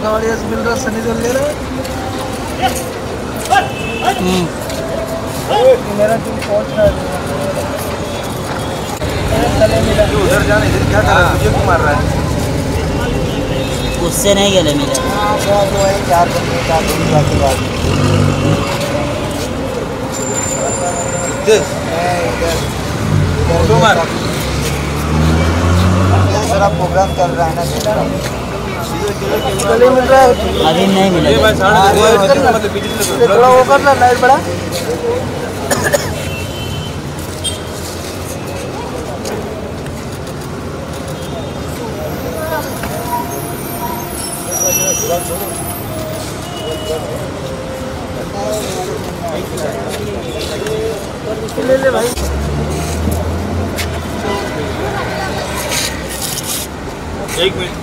कपाड़िया से मिल रहा, सनी देओल ले रहा है। मेरा टीम पहुंच रहा है। उधर जाने इधर क्या कर रहा है, मुझे क्यों मार रहा है? उससे नहीं गले मिले। वो है 4 बंदे का के बाद मेरा प्रोग्राम चल रहा है ना, गले मिल रहा है अभी नहीं मिला। थोड़ा वो कर रहा लाइट बड़ा। ले ले भाई। एक मिनट।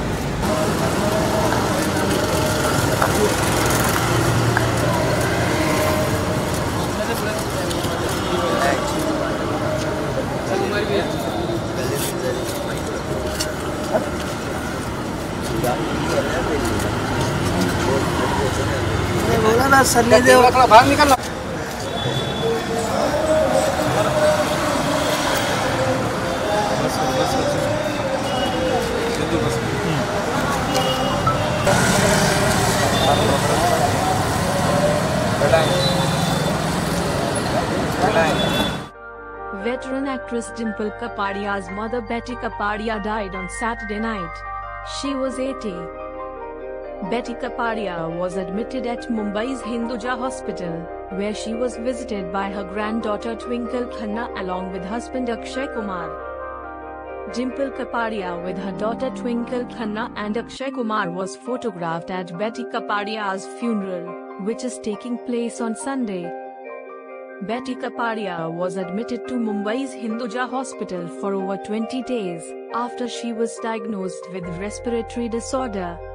बोला ना सनी देओल बाहर निकलना। Veteran actress Dimple Kapadia's mother Betty Kapadia died on Saturday night. She was 80. Betty Kapadia was admitted at Mumbai's Hinduja hospital, where she was visited by her granddaughter Twinkle Khanna along with husband Akshay Kumar. Dimple Kapadia with her daughter Twinkle Khanna and Akshay Kumar was photographed at Betty Kapadia's funeral, which is taking place on Sunday. Betty Kapadia was admitted to Mumbai's Hinduja hospital for over 20 days, after she was diagnosed with respiratory disorder.